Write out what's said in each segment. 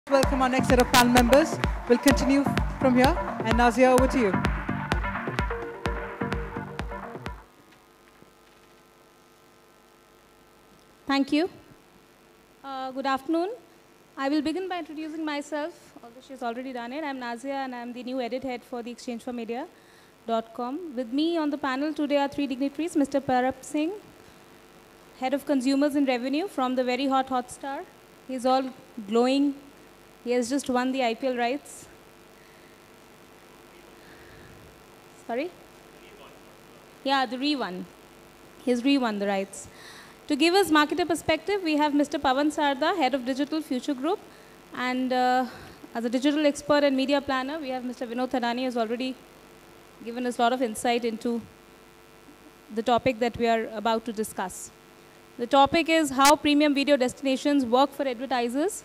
Welcome our next set of panel members. We'll continue from here. And Nazia, over to you. Thank you. Good afternoon. I will begin by introducing myself, although she's already done it. I'm Nazia, and I'm the new edit head for the exchangeformedia.com. With me on the panel today are three dignitaries: Mr. Parab Singh, head of consumers and revenue from the very hot Hotstar. He's all glowing. He has just won the IPL rights. Sorry? Yeah, the re-won. He's re-won the rights. To give us marketer perspective, we have Mr. Pawan Sarda, head of Digital Future Group. And as a digital expert and media planner, we have Mr. Vinod Thadani, who has already given us a lot of insight into the topic that we are about to discuss. The topic is how premium video destinations work for advertisers.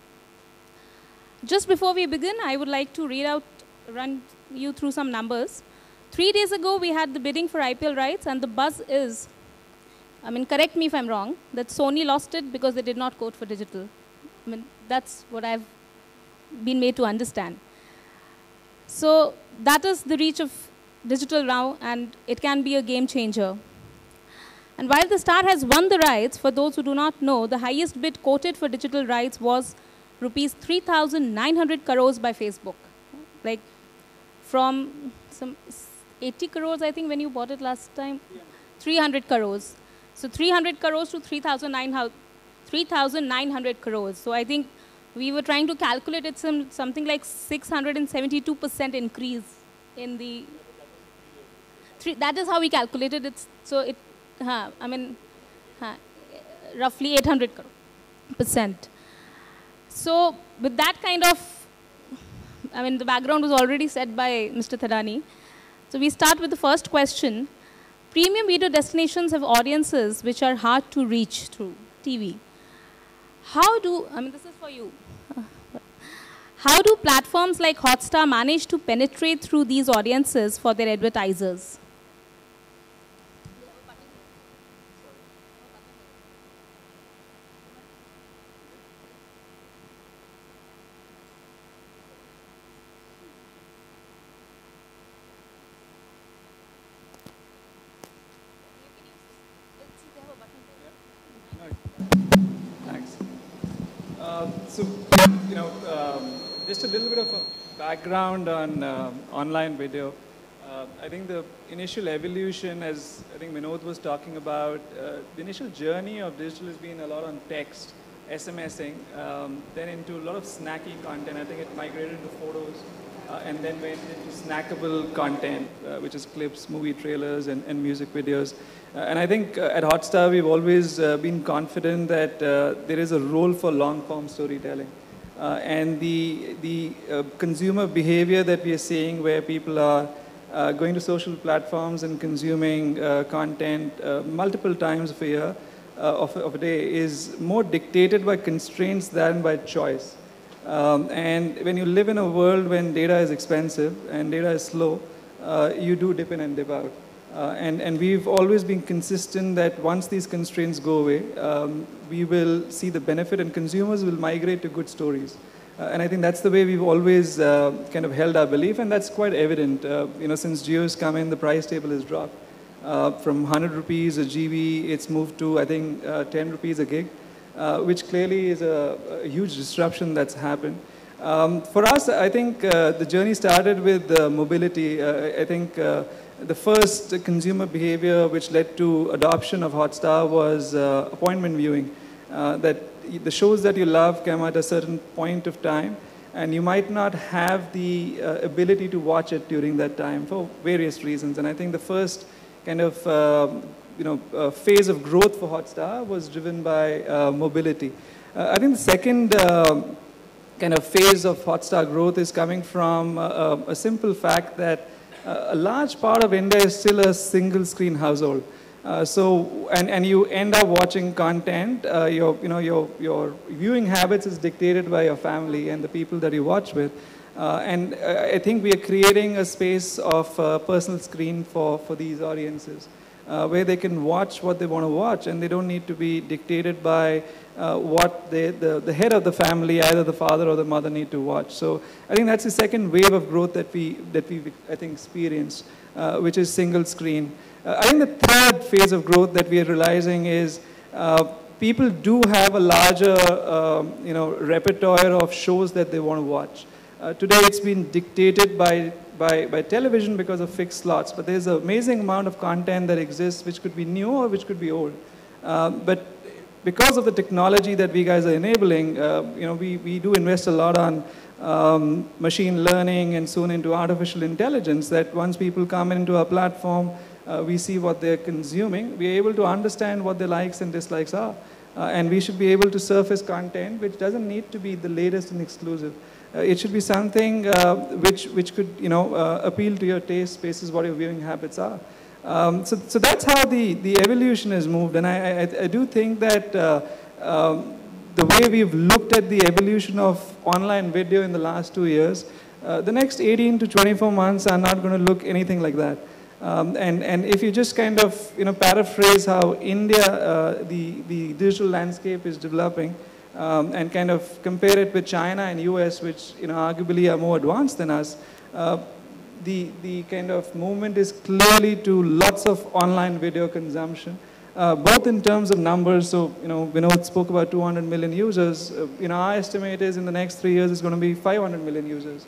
Just before we begin, I would like to run you through some numbers. 3 days ago, we had the bidding for IPL rights, and the buzz is, correct me if I'm wrong, that Sony lost it because they did not quote for digital. That's what I've been made to understand. So that is the reach of digital now, and it can be a game changer. And while the Star has won the rights, for those who do not know, the highest bid quoted for digital rights was rupees 3,900 crores by Facebook. Like from some 80 crores, I think, when you bought it last time. 300 crores. So 300 crores to 3,900 crores. So I think we were trying to calculate it something like 672% increase in the... that is how we calculated it. So it, roughly 800%. So with that kind of, the background was already set by Mr. Thadani. So we start with the first question. Premium video destinations have audiences which are hard to reach through TV. How do, this is for you. How do platforms like Hotstar manage to penetrate through these audiences for their advertisers? Just a little bit of a background on online video. I think the initial evolution, as I think Vinod was talking about, the initial journey of digital has been a lot on text, SMSing, then into a lot of snacky content. I think it migrated to photos, and then went into snackable content, which is clips, movie trailers, and music videos. And I think at Hotstar, we've always been confident that there is a role for long-form storytelling. And the consumer behavior that we are seeing, where people are going to social platforms and consuming content multiple times of a year, of a day, is more dictated by constraints than by choice. And when you live in a world when data is expensive and data is slow, you do dip in and dip out. And we've always been consistent that once these constraints go away, we will see the benefit, and consumers will migrate to good stories. And I think that's the way we've always kind of held our belief, and that's quite evident. Since Jio's come in, the price table has dropped. From 100 rupees a GB, it's moved to, I think, 10 rupees a gig, which clearly is a huge disruption that's happened. For us, I think the journey started with mobility. I think the first consumer behavior which led to adoption of Hotstar was appointment viewing. That the shows that you love come at a certain point of time, and you might not have the ability to watch it during that time for various reasons. And I think the first kind of phase of growth for Hotstar was driven by mobility. I think the second kind of phase of Hotstar growth is coming from a simple fact that a large part of India is still a single screen household. And you end up watching content, your viewing habits is dictated by your family and the people that you watch with. And I think we are creating a space of personal screen for these audiences. where they can watch what they want to watch, and they don't need to be dictated by what the head of the family, either the father or the mother, need to watch. So I think that's the second wave of growth that we I think experienced, which is single screen. I think the third phase of growth that we are realizing is people do have a larger repertoire of shows that they want to watch. Today it's been dictated by television because of fixed slots, but there's an amazing amount of content that exists which could be new or which could be old. But because of the technology that we guys are enabling, we do invest a lot on machine learning and soon into artificial intelligence, that once people come into our platform, we see what they're consuming, we're able to understand what their likes and dislikes are. And we should be able to surface content which doesn't need to be the latest and exclusive. It should be something which could appeal to your taste basis what your viewing habits are. So that's how the evolution has moved. And I do think that the way we've looked at the evolution of online video in the last 2 years, the next 18 to 24 months are not going to look anything like that. And if you just kind of paraphrase how India, the digital landscape is developing, and kind of compare it with China and US, which arguably are more advanced than us, the kind of movement is clearly to lots of online video consumption, both in terms of numbers. So Vinod spoke about 200 million users. Our estimate is in the next 3 years it's going to be 500 million users.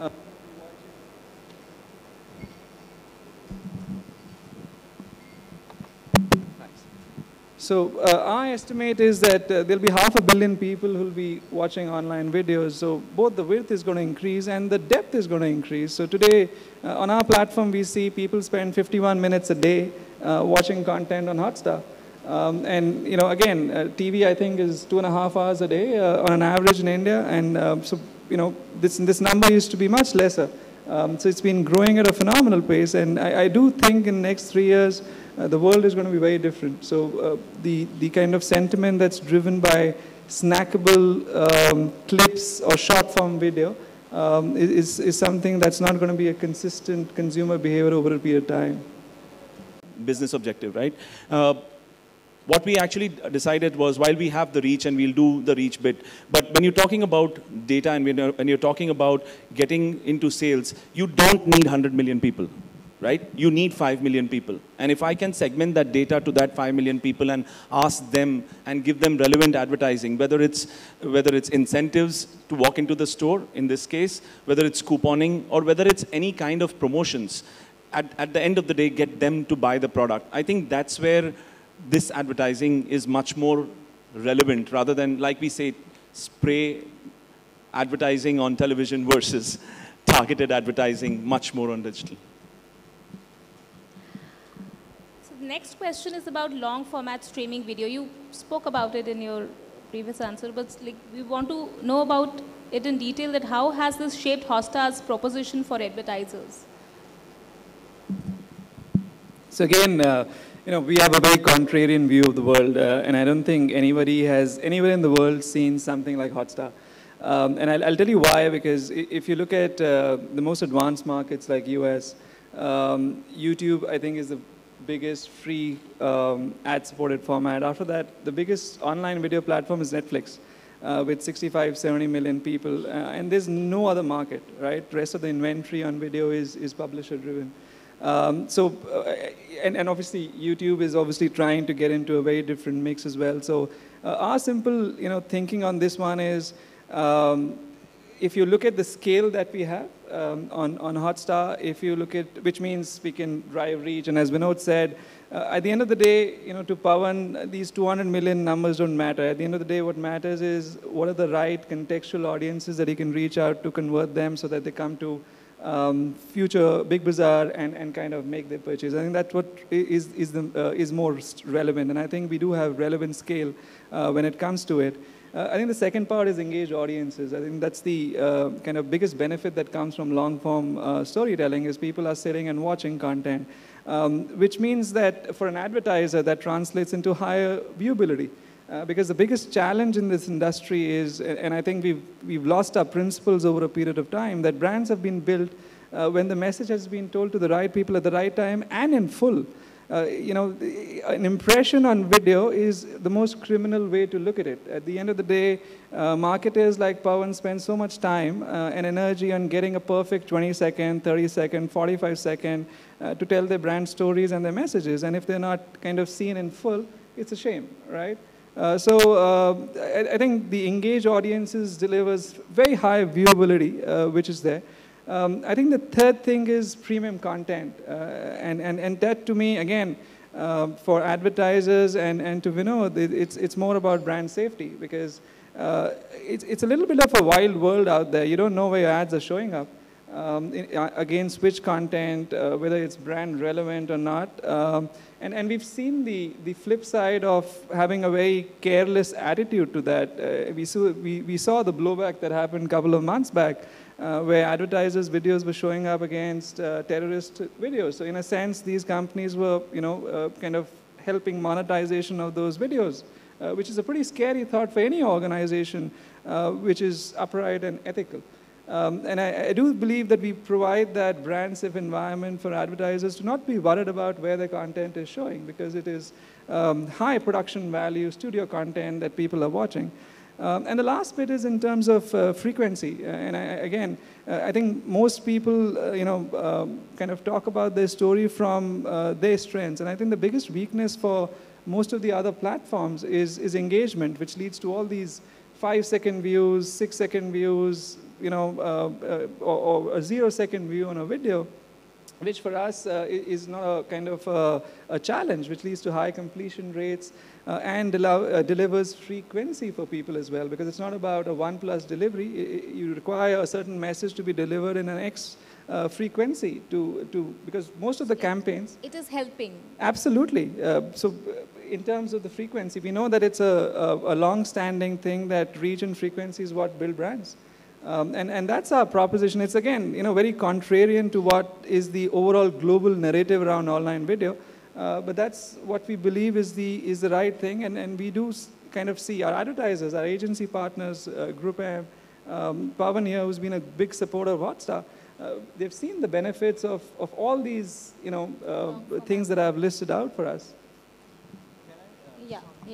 So our estimate is that there'll be 500 million people who'll be watching online videos. So both the width is going to increase and the depth is going to increase. So today on our platform, we see people spend 51 minutes a day watching content on Hotstar. And again, TV I think is 2.5 hours a day on an average in India. And so this number used to be much lesser. So it's been growing at a phenomenal pace. And I do think in the next 3 years, the world is going to be very different. So the kind of sentiment that's driven by snackable clips or short form video is something that's not going to be a consistent consumer behavior over a period of time. Business objective, right? What we actually decided was, while we have the reach and we'll do the reach bit, but when you're talking about data and when you're talking about getting into sales, you don't need 100 million people. Right? You need 5 million people. And if I can segment that data to that 5 million people and ask them and give them relevant advertising, whether it's incentives to walk into the store, in this case, whether it's couponing, or whether it's any kind of promotions, at the end of the day, get them to buy the product. I think that's where this advertising is much more relevant, rather than, like we say, spray advertising on television versus targeted advertising much more on digital. Next question is about long format streaming video. You spoke about it in your previous answer, but we want to know about it in detail, that how has this shaped Hotstar's proposition for advertisers? So again, we have a very contrarian view of the world, and I don't think anybody has anywhere in the world seen something like Hotstar. And I'll tell you why, because if you look at the most advanced markets like US, YouTube, I think, is the biggest free ad-supported format. After that, the biggest online video platform is Netflix, with 65, 70 million people. And there's no other market, right? The rest of the inventory on video is publisher-driven. And obviously, YouTube is obviously trying to get into a very different mix as well. So our simple thinking on this one is, if you look at the scale that we have on Hotstar, if you look at, which means we can drive reach, and as Vinod said, at the end of the day, to Pawan, these 200 million numbers don't matter. At the end of the day, what matters is what are the right contextual audiences that he can reach out to, convert them so that they come to future Big Bazaar and kind of make their purchase. I think that's what is more relevant, and I think we do have relevant scale when it comes to it. I think the second part is engaged audiences. I think that's the kind of biggest benefit that comes from long-form storytelling, is people are sitting and watching content, which means that for an advertiser, that translates into higher viewability. Because the biggest challenge in this industry is, and I think we've lost our principles over a period of time, that brands have been built when the message has been told to the right people at the right time and in full. An impression on video is the most criminal way to look at it. At the end of the day, marketers like Pawan spend so much time and energy on getting a perfect 20-second, 30-second, 45-second to tell their brand stories and their messages. And if they're not kind of seen in full, it's a shame, right? I think the engaged audiences delivers very high viewability, which is there. I think the third thing is premium content. And that to me, again, for advertisers and to Vinod, it's more about brand safety because it's a little bit of a wild world out there. You don't know where your ads are showing up. Against which content, whether it's brand relevant or not. And we've seen the flip side of having a very careless attitude to that. We saw the blowback that happened a couple of months back where advertisers' videos were showing up against terrorist videos. So in a sense, these companies were kind of helping monetization of those videos, which is a pretty scary thought for any organization which is upright and ethical. And I do believe that we provide that brand safe environment for advertisers to not be worried about where their content is showing because it is high production value studio content that people are watching. And the last bit is in terms of frequency. And I think most people, kind of talk about their story from their strengths. And I think the biggest weakness for most of the other platforms is engagement, which leads to all these 5-second views, 6-second views, or a 0-second view on a video, which for us is not a kind of a challenge, which leads to high completion rates and delivers frequency for people as well, because it's not about a 1+ delivery. You require a certain message to be delivered in an X frequency because most of the campaigns... It is helping. Absolutely. So in terms of the frequency, we know that it's a long-standing thing that reach and frequency is what build brands. And that's our proposition. It's again, very contrarian to what is the overall global narrative around online video. But that's what we believe is the right thing. And we do kind of see our advertisers, our agency partners, Group M, Pawan here, who's been a big supporter of Hotstar. They've seen the benefits of all these, things that I've listed out for us. Yeah.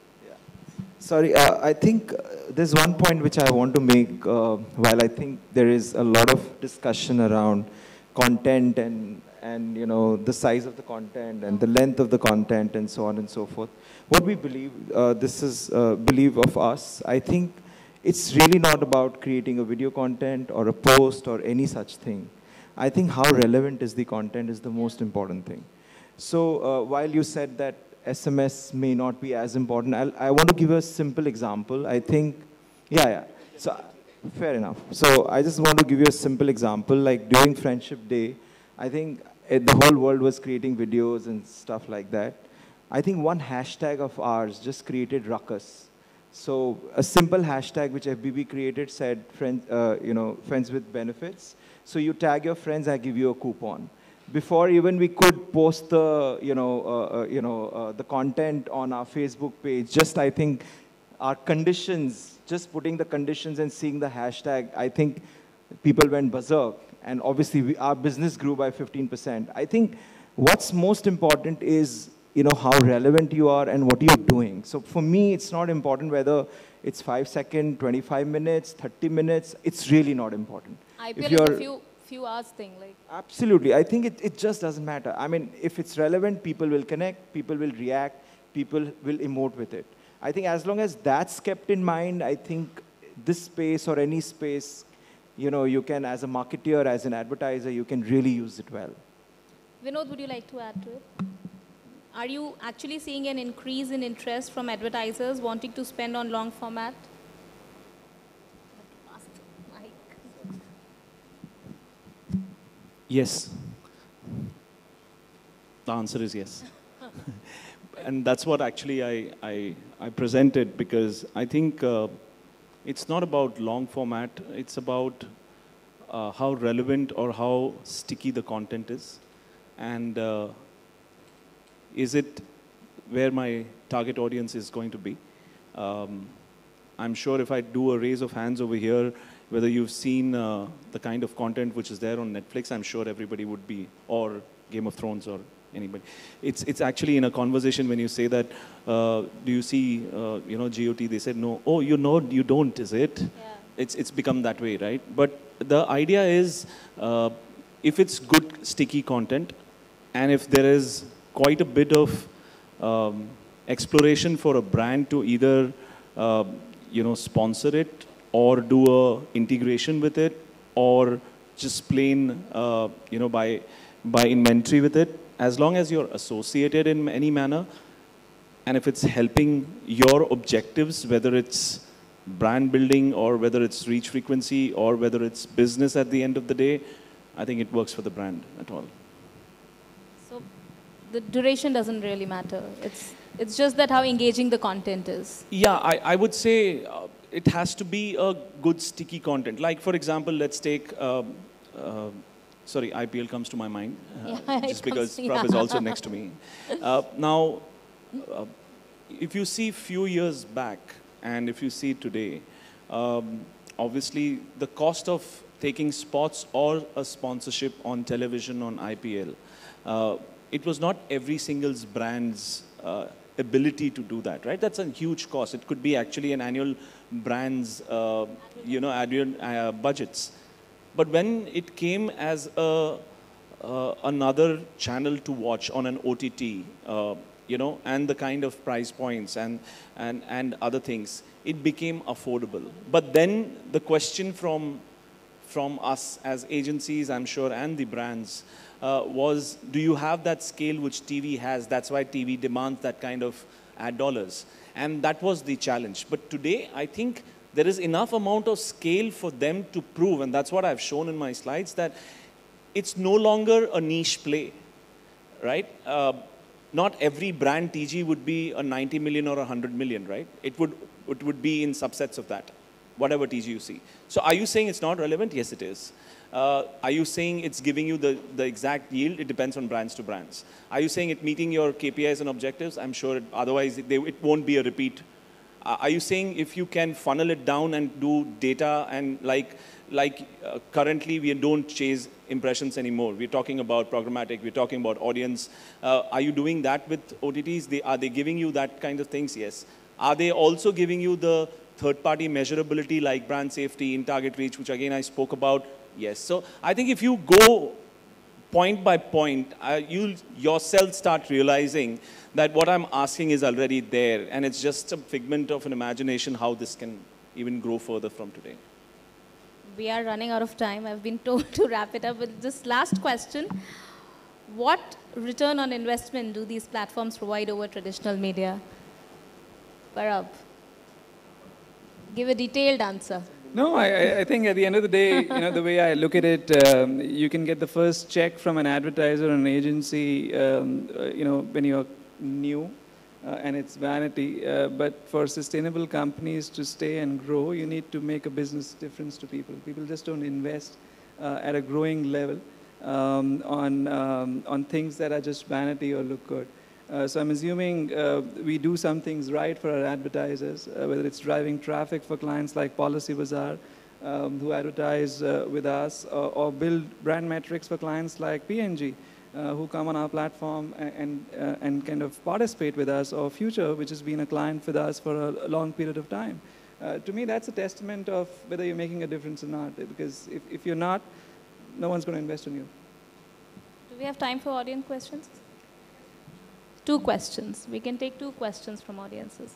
Sorry, I think there's one point which I want to make. While I think there is a lot of discussion around content and the size of the content and the length of the content and so on and so forth. What we believe, this is belief of us. I think it's really not about creating a video content or a post or any such thing. I think how relevant is the content is the most important thing. So while you said that SMS may not be as important, I want to give a simple example. I think, so fair enough. So I just want to give you a simple example. Like during Friendship Day, I think the whole world was creating videos and stuff like that. I think one hashtag of ours just created ruckus. So a simple hashtag which FBB created said, friends with benefits. So you tag your friends, I give you a coupon. Before even we could post the, the content on our Facebook page, just I think our conditions, just putting the conditions and seeing the hashtag, I think people went berserk. And obviously our business grew by 15%. I think what's most important is, how relevant you are and what you're doing. So for me, it's not important whether it's 5 seconds, 25 minutes, 30 minutes. It's really not important. IPL is a few hours thing. Absolutely. I think it just doesn't matter. I mean, if it's relevant, people will connect, people will react, people will emote with it. I think as long as that's kept in mind, I think this space or any space, you can, as a marketeer, as an advertiser, you can really use it well. Vinod, would you like to add to it? Are you actually seeing an increase in interest from advertisers wanting to spend on long format? Yes. The answer is yes. And that's what actually I presented, because I think it's not about long format. It's about how relevant or how sticky the content is. And is it where my target audience is going to be? I'm sure if I do a raise of hands over here, whether you've seen the kind of content which is there on Netflix, I'm sure everybody would be, or Game of Thrones or anybody. It's actually in a conversation when you say that, do you see, GOT? They said no. Oh, you know, you don't, is it? Yeah. It's become that way, right? But the idea is, if it's good sticky content, and if there is quite a bit of exploration for a brand to either sponsor it or do a integration with it, or just plain buy inventory with it, as long as you're associated in any manner, and if it's helping your objectives, whether it's brand building or whether it's reach frequency or whether it's business at the end of the day, I think it works for the brand at all. So the duration doesn't really matter. It's just that how engaging the content is. Yeah, I would say it has to be a good sticky content. Like, for example, let's take, sorry, IPL comes to my mind, just because Prabh is also next to me. Now, if you see few years back and if you see today, obviously the cost of taking spots or a sponsorship on television on IPL, it was not every single brand's ability to do that, right? That's a huge cost. It could be actually an annual brand's, annual budgets. But when it came as another channel to watch on an OTT, and the kind of price points and other things, it became affordable. But then the question from us as agencies, I'm sure, and the brands, was, do you have that scale which TV has? That's why TV demands that kind of ad dollars. And that was the challenge. But today, I think there is enough amount of scale for them to prove, and that's what I've shown in my slides, that it's no longer a niche play, right? Not every brand TG would be a 90 million or 100 million, right? It would be in subsets of that, whatever TG you see. So are you saying it's not relevant? Yes, it is. Are you saying it's giving you the exact yield? It depends on brands to brands. Are you saying it meeting your KPIs and objectives? I'm sure otherwise it won't be a repeat. Are you saying if you can funnel it down and do data and currently we don't chase impressions anymore. We're talking about programmatic, we're talking about audience. Are you doing that with OTTs? Are they giving you that kind of things? Yes. Are they also giving you the third-party measurability like brand safety, in-target reach, which again I spoke about? Yes. So I think if you go point by point, you'll yourself start realizing that what I'm asking is already there, and it's just a figment of an imagination how this can even grow further from today. We are running out of time. I've been told to wrap it up with this last question. What return on investment do these platforms provide over traditional media? Parab, give a detailed answer. No, I think at the end of the day, the way I look at it, you can get the first check from an advertiser or an agency, when you're new, and it's vanity. But for sustainable companies to stay and grow, you need to make a business difference to people. People just don't invest at a growing level on things that are just vanity or look good. So I'm assuming we do some things right for our advertisers, whether it's driving traffic for clients like Policy Bazaar, who advertise with us, or build brand metrics for clients like P&G, who come on our platform and kind of participate with us, or Future, which has been a client with us for a long period of time. To me, that's a testament of whether you're making a difference or not, because if you're not, no one's going to invest in you. Do we have time for audience questions? 2 questions. We can take 2 questions from audiences.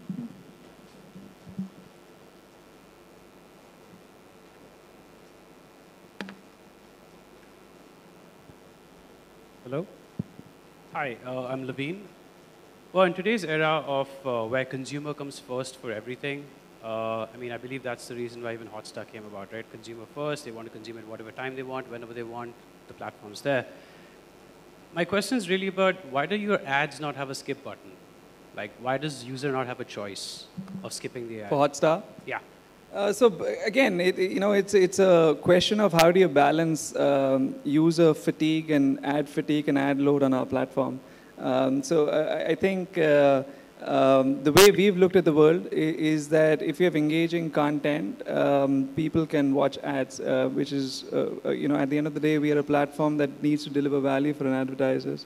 Hello. Hi, I'm Levine. Well, in today's era of where consumer comes first for everything, I believe that's the reason why even Hotstar came about, right? Consumer first, they want to consume at whatever time they want, whenever they want, the platform's there. My question is really about, why do your ads not have a skip button? Like, why does user not have a choice of skipping the ad? For Hotstar? Yeah. So again, it's a question of how do you balance user fatigue and ad load on our platform. So I think the way we've looked at the world is that if you have engaging content, people can watch ads, which is, at the end of the day, we are a platform that needs to deliver value for an advertisers.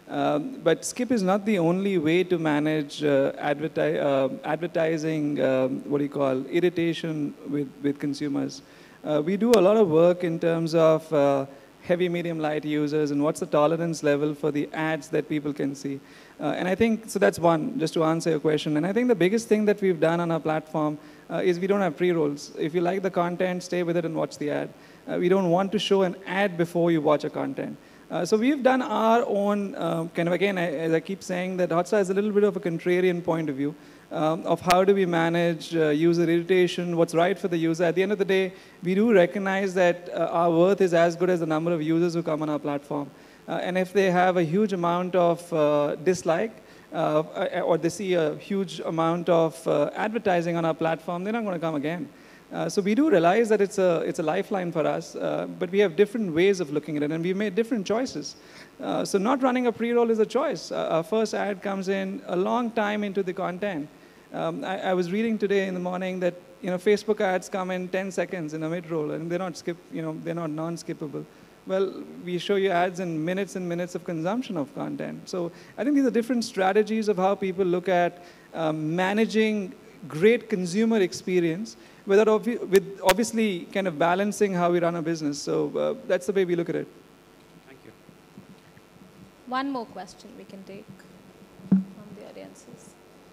But skip is not the only way to manage advertising, irritation with consumers. We do a lot of work in terms of heavy, medium, light users and what's the tolerance level for the ads that people can see. And I think, so that's one, just to answer your question. And I think the biggest thing that we've done on our platform is we don't have pre-rolls. If you like the content, stay with it and watch the ad. We don't want to show an ad before you watch a content. So we've done our own as I keep saying, that Hotstar is a little bit of a contrarian point of view of how do we manage user irritation, what's right for the user. At the end of the day, we do recognize that our worth is as good as the number of users who come on our platform. And if they have a huge amount of dislike, or they see a huge amount of advertising on our platform, they're not going to come again. So we do realize that it's a lifeline for us, but we have different ways of looking at it, and we've made different choices. So not running a pre-roll is a choice. Our first ad comes in a long time into the content. I was reading today in the morning that Facebook ads come in 10 seconds in a mid-roll, and they're not they're not non-skippable. Well, we show you ads in minutes and minutes of consumption of content. So I think these are different strategies of how people look at managing great consumer experience, with obviously kind of balancing how we run a business. So that's the way we look at it. Thank you. One more question we can take from the audiences.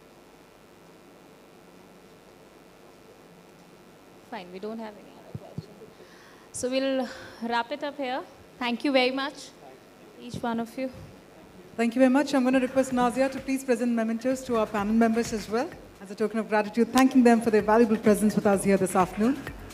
Fine, we don't have any other questions. So we'll wrap it up here. Thank you very much, each one of you. Thank you very much. I'm going to request Nazia to please present mementos to our panel members as well, as a token of gratitude, thanking them for their valuable presence with us here this afternoon.